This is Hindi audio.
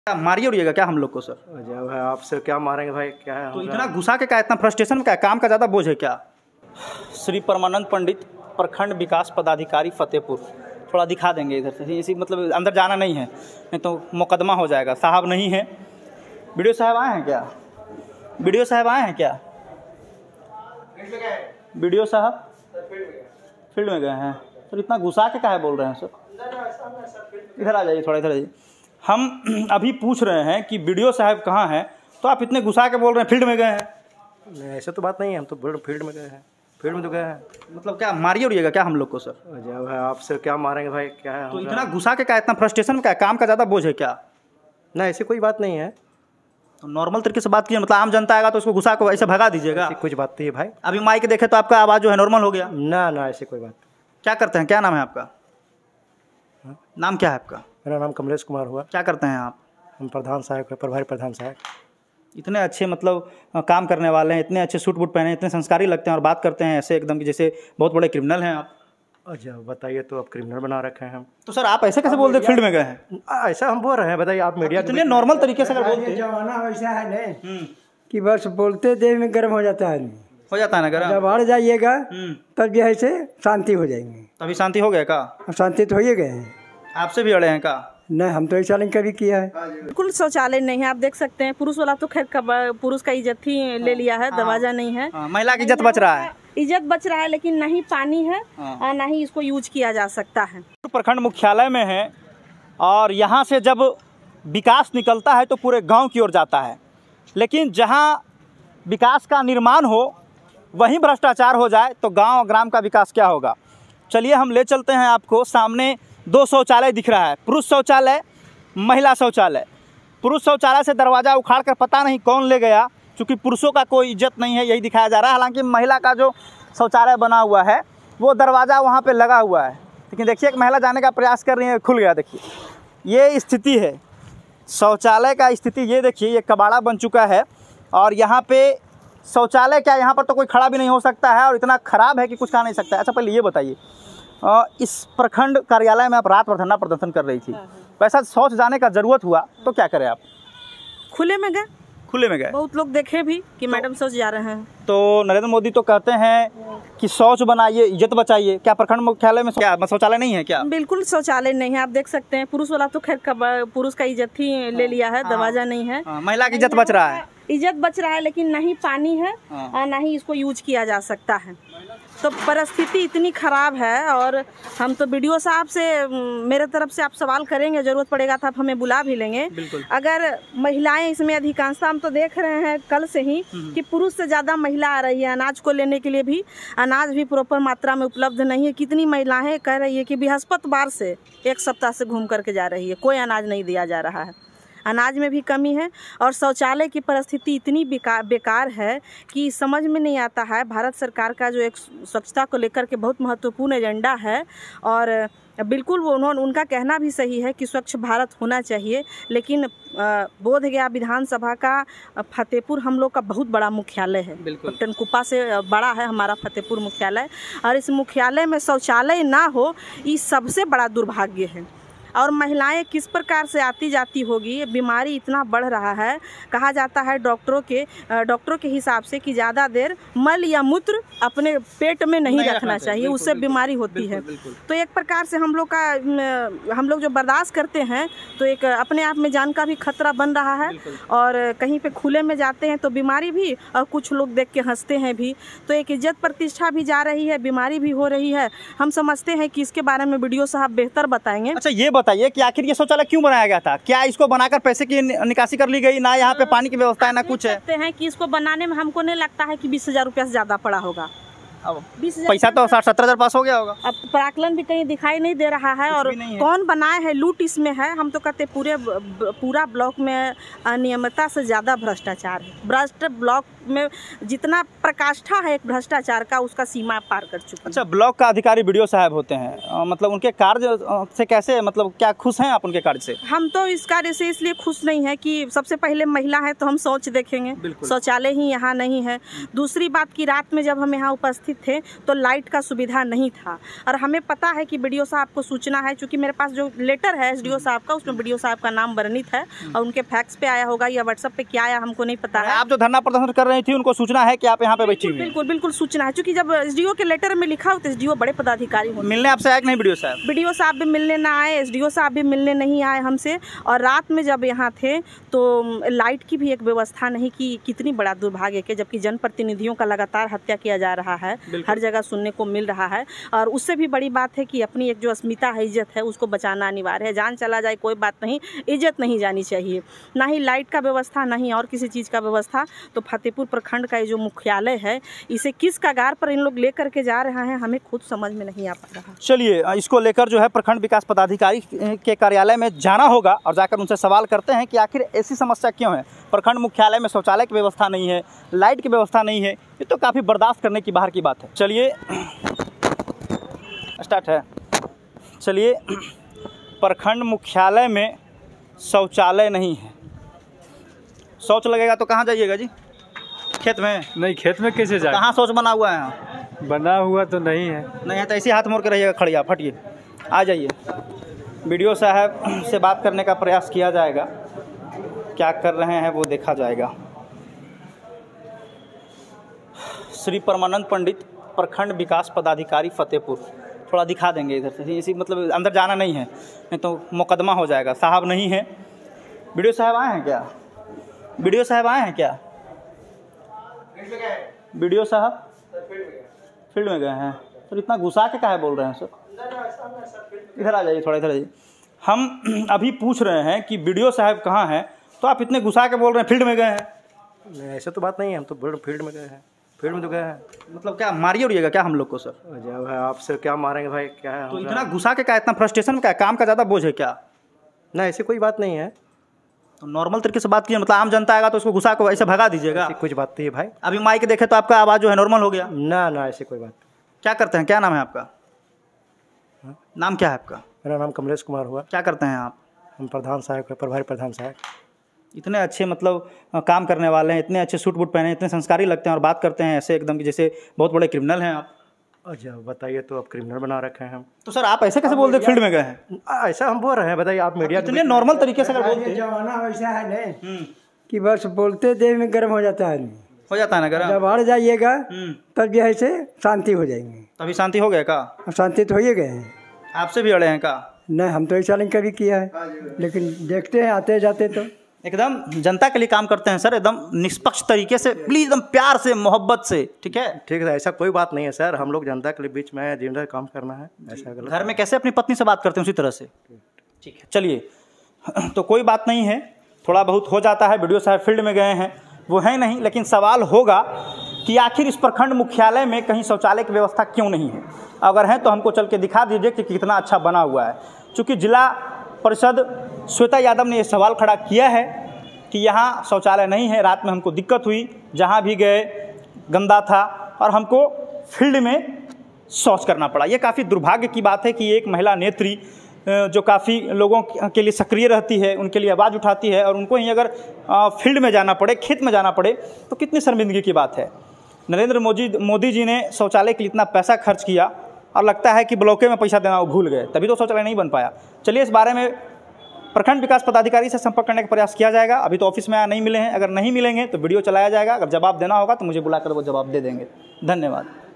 मारिए उड़िएगा क्या हम लोग को सर? अजय भाई आपसे क्या मारेंगे भाई, क्या है तो इतना गुस्सा के क्या, इतना फ्रस्ट्रेशन में क्या, काम का ज़्यादा बोझ है क्या? श्री परमानंद पंडित, प्रखंड विकास पदाधिकारी फतेहपुर। थोड़ा दिखा देंगे इधर से, इसी मतलब अंदर जाना नहीं है, नहीं तो मुकदमा हो जाएगा। साहब नहीं है, वीडियो साहब आए हैं क्या? वीडियो साहब आए हैं क्या? वीडियो साहब फील्ड में गए हैं सर। इतना गुस्सा के क्या है बोल रहे हैं सर? इधर आ जाइए, थोड़ा इधर आइए। हम अभी पूछ रहे हैं कि वीडियो साहब कहाँ हैं, तो आप इतने गुस्सा के बोल रहे हैं फील्ड में गए हैं। नहीं ऐसा तो बात नहीं है, हम तो फील्ड में गए हैं, फील्ड में तो गए हैं। मतलब क्या मारिए उड़िएगा क्या हम लोग को सर? अजय भाई आपसे क्या मारेंगे भाई, क्या है तो इतना गुस्सा के क्या, इतना फ्रस्ट्रेशन में क्या, काम का ज़्यादा बोझ है क्या? ना ऐसी कोई बात नहीं है, तो नॉर्मल तरीके से बात कीजिए। मतलब आम जनता आएगा तो उसको गुस्सा को ऐसे भगा दीजिएगा? ऐसी कुछ बात नहीं है भाई। अभी माइक देखे तो आपका आवाज़ जो है नॉर्मल हो गया। ना ऐसी कोई बात। क्या करते हैं, क्या नाम है आपका? नाम क्या है आपका? मेरा नाम कमलेश कुमार हुआ। क्या करते हैं आप? हम प्रधान सहायक है, प्रभारी प्रधान सहायक। इतने अच्छे मतलब काम करने वाले हैं, इतने अच्छे सूट बूट पहने, इतने संस्कारी लगते हैं और बात करते हैं ऐसे एकदम कि जैसे बहुत बड़े क्रिमिनल हैं आप। अच्छा बताइए, तो आप क्रिमिनल बना रखे हैं हम। तो सर आप ऐसे कैसे बोल रहे फील्ड में गए हैं? ऐसा हम बोल रहे हैं, बताइए आप मीडिया इतने नॉर्मल तरीके से अगर बोलते। जमाना वैसा है नहीं कि बस बोलते देर में गर्म हो जाता है आदमी। हो जाता है ना गर्म? जब हार जाइएगा तब जो है से शांति हो जाएंगे। तभी शांति हो गया का? शांति तो हो ही गए हैं। आपसे भी अड़े हैं का? नहीं हम तो ऐसा नहीं कभी किया है। बिल्कुल शौचालय नहीं है, आप देख सकते हैं। पुरुष वाला तो खैर पुरुष का इज्जत ही ले लिया है, दरवाजा नहीं है। महिला की इज्जत बच रहा है, इज्जत बच रहा है, लेकिन ना ही पानी है और ना ही इसको यूज किया जा सकता है। प्रखंड मुख्यालय में है और यहाँ से जब विकास निकलता है तो पूरे गांव की ओर जाता है, लेकिन जहाँ विकास का निर्माण हो वहीं भ्रष्टाचार हो जाए तो गांव ग्राम का विकास क्या होगा? चलिए हम ले चलते हैं आपको। सामने 2 शौचालय दिख रहा है, पुरुष शौचालय, महिला शौचालय। पुरुष शौचालय से दरवाज़ा उखाड़ कर पता नहीं कौन ले गया, क्योंकि पुरुषों का कोई इज्जत नहीं है यही दिखाया जा रहा है। हालांकि महिला का जो शौचालय बना हुआ है वो दरवाज़ा वहाँ पे लगा हुआ है, लेकिन देखिए एक महिला जाने का प्रयास कर रही है, खुल गया। देखिए ये स्थिति है शौचालय का, स्थिति ये देखिए, ये कबाड़ा बन चुका है और यहाँ पे शौचालय क्या, यहाँ पर तो कोई खड़ा भी नहीं हो सकता है और इतना ख़राब है कि कुछ कहा नहीं सकता। अच्छा पहले ये बताइए, इस प्रखंड कार्यालय में आप रात भर धरना प्रदर्शन कर रही थी, वैसा शौच जाने का ज़रूरत हुआ तो क्या करें आप? खुले में गए। खुले में गए, बहुत लोग देखे भी कि मैडम शौच जा रहे हैं। तो नरेंद्र मोदी तो कहते हैं कि शौच बनाइए, इज्जत बचाइए। क्या प्रखंड मुख्यालय में क्या शौचालय नहीं है क्या? बिल्कुल शौचालय नहीं है, आप देख सकते हैं। पुरुष वाला तो खैर पुरुष का इज्जत ही ले लिया है, दरवाजा नहीं है। महिला की इज्जत बच रहा है, इज्जत बच रहा है, लेकिन ना ही पानी है और ना ही इसको यूज किया जा सकता है। तो परिस्थिति इतनी ख़राब है और हम तो वीडियो साहब से मेरे तरफ से आप सवाल करेंगे, ज़रूरत पड़ेगा तो आप हमें बुला भी लेंगे। अगर महिलाएं इसमें अधिकांशता, हम तो देख रहे हैं कल से ही कि पुरुष से ज़्यादा महिला आ रही है। अनाज को लेने के लिए भी अनाज भी प्रॉपर मात्रा में उपलब्ध नहीं है। कितनी महिलाएं कह रही है कि बृहस्पतिवार से 1 सप्ताह से घूम करके जा रही है, कोई अनाज नहीं दिया जा रहा है। अनाज में भी कमी है और शौचालय की परिस्थिति इतनी बेकार है कि समझ में नहीं आता है। भारत सरकार का जो एक स्वच्छता को लेकर के बहुत महत्वपूर्ण एजेंडा है और बिल्कुल वो उनका कहना भी सही है कि स्वच्छ भारत होना चाहिए, लेकिन बोधगया विधानसभा का फतेहपुर हम लोग का बहुत बड़ा मुख्यालय है। टनकुप्पा से बड़ा है हमारा फतेहपुर मुख्यालय और इस मुख्यालय में शौचालय ना हो ये सबसे बड़ा दुर्भाग्य है। और महिलाएं किस प्रकार से आती जाती होगी, ये बीमारी इतना बढ़ रहा है। कहा जाता है डॉक्टरों के हिसाब से कि ज़्यादा देर मल या मूत्र अपने पेट में नहीं रखना चाहिए, उससे बीमारी होती है। तो एक प्रकार से हम लोग जो बर्दाश्त करते हैं तो एक अपने आप में जान का भी खतरा बन रहा है और कहीं पे खुले में जाते हैं तो बीमारी भी और कुछ लोग देख के हंसते हैं भी, तो एक इज्जत प्रतिष्ठा भी जा रही है, बीमारी भी हो रही है। हम समझते हैं कि इसके बारे में वीडियो साहब बेहतर बताएंगे। अच्छा ये बताइए कि आखिर ये शौचालय क्यों बनाया गया था? क्या इसको बनाकर पैसे की निकासी कर ली गई? ना यहाँ पे पानी की व्यवस्था है ना कुछ है। कहते हैं कि इसको बनाने में हमको नहीं लगता है कि 20,000 रुपया से ज़्यादा पड़ा होगा। अब पैसा तो 60-70 हज़ार पास हो गया होगा। अब प्राकलन भी कहीं दिखाई नहीं दे रहा है और कौन बनाए है, लूट इसमें है। हम तो कहते पूरा ब्लॉक में अनियमितता से ज़्यादा भ्रष्टाचार है। भ्रष्ट ब्लॉक में जितना प्रकाष्ठा है एक भ्रष्टाचार का, उसका सीमा पार कर चुका है। अच्छा ब्लॉक का अधिकारी वीडियो साहब होते हैं, मतलब उनके कार्य से कैसे, मतलब क्या खुश हैं आप उनके कार्य से? हम तो इस कार्य से इसलिए खुश नहीं है कि सबसे पहले महिला है तो हम शौच देखेंगे, शौचालय ही यहाँ नहीं है। दूसरी बात की रात में जब हम यहाँ उपस्थित स्थित थे तो लाइट का सुविधा नहीं था। और हमें पता है कि BDO साहब को सूचना है, चूँकि मेरे पास जो लेटर है SDO साहब का, उसमें BDO साहब का नाम वर्णित है और उनके फैक्स पे आया होगा या व्हाट्सएप पे क्या आया हमको नहीं पता है। आप जो धरना प्रदर्शन कर रही थी उनको सूचना है कि आप यहाँ पे बैठी हुई हैं? बिल्कुल बिल्कुल सूचना है, क्योंकि जब SDO के लेटर में लिखा हो तो SDO बड़े पदाधिकारी होते हैं। मिलने आपसे आए कि नहीं BDO साहब? BDO साहब भी मिलने ना आए, SDO साहब भी मिलने नहीं आए हमसे। और रात में जब यहाँ थे तो लाइट की भी एक व्यवस्था नहीं की। कितनी बड़ा दुर्भाग्य के, जबकि जनप्रतिनिधियों का लगातार हत्या किया जा रहा है, हर जगह सुनने को मिल रहा है। और उससे भी बड़ी बात है कि अपनी एक जो अस्मिता है, इज्जत है, उसको बचाना अनिवार्य है। जान चला जाए कोई बात नहीं, इज्जत नहीं जानी चाहिए। ना ही लाइट का व्यवस्था, ना ही और किसी चीज़ का व्यवस्था। तो फतेहपुर प्रखंड का ये जो मुख्यालय है, इसे किस कगार पर इन लोग लेकर के जा रहे हैं, हमें खुद समझ में नहीं आ पा रहा। चलिए, इसको लेकर जो है प्रखंड विकास पदाधिकारी के कार्यालय में जाना होगा और जाकर उनसे सवाल करते हैं कि आखिर ऐसी समस्या क्यों है। प्रखंड मुख्यालय में शौचालय की व्यवस्था नहीं है, लाइट की व्यवस्था नहीं है, ये तो काफ़ी बर्दाश्त करने की बाहर की बात है। चलिए स्टार्ट है। चलिए, प्रखंड मुख्यालय में शौचालय नहीं है। शौच लगेगा तो कहाँ जाइएगा जी? खेत में? नहीं, खेत में कैसे जाए? कहाँ शौच बना हुआ है यहाँ? बना हुआ तो नहीं है। नहीं है तो ऐसे हाथ मोड़ के रहिएगा, खड़िया फटिए, आ जाइए। BDO साहब से बात करने का प्रयास किया जाएगा, क्या कर रहे हैं वो देखा जाएगा। श्री परमानंद पंडित, प्रखंड विकास पदाधिकारी फतेहपुर। थोड़ा दिखा देंगे इधर से, इसी मतलब अंदर जाना नहीं है, नहीं तो मुकदमा हो जाएगा। साहब नहीं है। BDO साहब आए हैं क्या? BDO साहब आए हैं क्या? BDO साहब फील्ड में गए हैं। सर इतना घुसा के काहे बोल रहे हैं सर? इधर आ जाइए, थोड़ा इधर आइए। हम अभी पूछ रहे हैं कि BDO साहब कहाँ हैं, तो आप इतने घुसा के बोल रहे हैं फील्ड में गए हैं। नहीं, ऐसा तो बात नहीं है, हम तो फील्ड में गए हैं। फील्ड में तो गए हैं। मतलब क्या मारिए उड़िएगा क्या हम लोग को सर? जब है आपसे क्या मारेंगे भाई, क्या है? तो इतना घुसा के क्या, इतना फ्रस्ट्रेशन में क्या, काम का ज़्यादा बोझ है क्या? ना, ऐसी कोई बात नहीं है। तो नॉर्मल तरीके से बात कीजिए, मतलब आम जनता आएगा तो उसको घुसा को ऐसे भगा दीजिएगा? ऐसी कुछ बात नहीं है भाई। अभी माइक देखे तो आपका आवाज़ जो है नॉर्मल हो गया। ना, ऐसी कोई बात। क्या करते हैं, क्या नाम है आपका? नाम क्या है आपका? मेरा नाम कमलेश कुमार हुआ। क्या करते हैं आप? हम प्रधान सहायक, प्रभारी प्रधान सहायक। इतने अच्छे मतलब काम करने वाले हैं, इतने अच्छे सूट बूट पहने, इतने संस्कारी लगते हैं और बात करते हैं ऐसे एकदम कि जैसे बहुत बड़े क्रिमिनल हैं आप। अच्छा बताइए, तो आप क्रिमिनल बना रखे हैं हम? तो सर आप ऐसे कैसे बोल रहे फील्ड में गए हैं? ऐसा हम बोल रहे हैं, बताइए आप मीडिया इतने नॉर्मल तरीके से अगर बोलते जमाना वैसा है नहीं कि बस बोलते देर में गर्म हो जाता है आदमी। हो जाता है ना गर्म? जब हार जाइएगा तब जो है से शांति हो जाएंगे। तभी शांति हो गया का? अब शांति तो हो ही गए हैं। आपसे भी अड़े हैं का? नहीं, हम तो ऐसा नहीं कभी किया है, लेकिन देखते हैं आते जाते तो एकदम जनता के लिए काम करते हैं सर, एकदम निष्पक्ष तरीके से, प्लीज एकदम प्यार से, मोहब्बत से। ठीक है, ठीक है, ऐसा कोई बात नहीं है सर। हम लोग जनता के लिए बीच में जिम्मेदार काम करना है, ऐसा गलत। घर में कैसे अपनी पत्नी से बात करते हैं उसी तरह से। ठीक है, चलिए तो कोई बात नहीं है, थोड़ा बहुत हो जाता है। BDO साहब फील्ड में गए हैं, वो है नहीं, लेकिन सवाल होगा कि आखिर इस प्रखंड मुख्यालय में कहीं शौचालय की व्यवस्था क्यों नहीं है। अगर है तो हमको चल के दिखा दीजिए कि कितना अच्छा बना हुआ है। चूँकि जिला परिषद श्वेता यादव ने ये सवाल खड़ा किया है कि यहाँ शौचालय नहीं है। रात में हमको दिक्कत हुई, जहाँ भी गए गंदा था और हमको फील्ड में शौच करना पड़ा। ये काफ़ी दुर्भाग्य की बात है कि एक महिला नेत्री जो काफ़ी लोगों के लिए सक्रिय रहती है, उनके लिए आवाज़ उठाती है, और उनको ही अगर फील्ड में जाना पड़े, खेत में जाना पड़े, तो कितनी शर्मिंदगी की बात है। नरेंद्र मोदी जी ने शौचालय के लिए इतना पैसा खर्च किया और लगता है कि ब्लॉके में पैसा देना वो भूल गए, तभी तो शौचालय नहीं बन पाया। चलिए, इस बारे में प्रखंड विकास पदाधिकारी से संपर्क करने का प्रयास किया जाएगा। अभी तो ऑफिस में नहीं मिले हैं, अगर नहीं मिलेंगे तो वीडियो चलाया जाएगा। अगर जवाब देना होगा तो मुझे बुलाकर वो जवाब दे देंगे। धन्यवाद।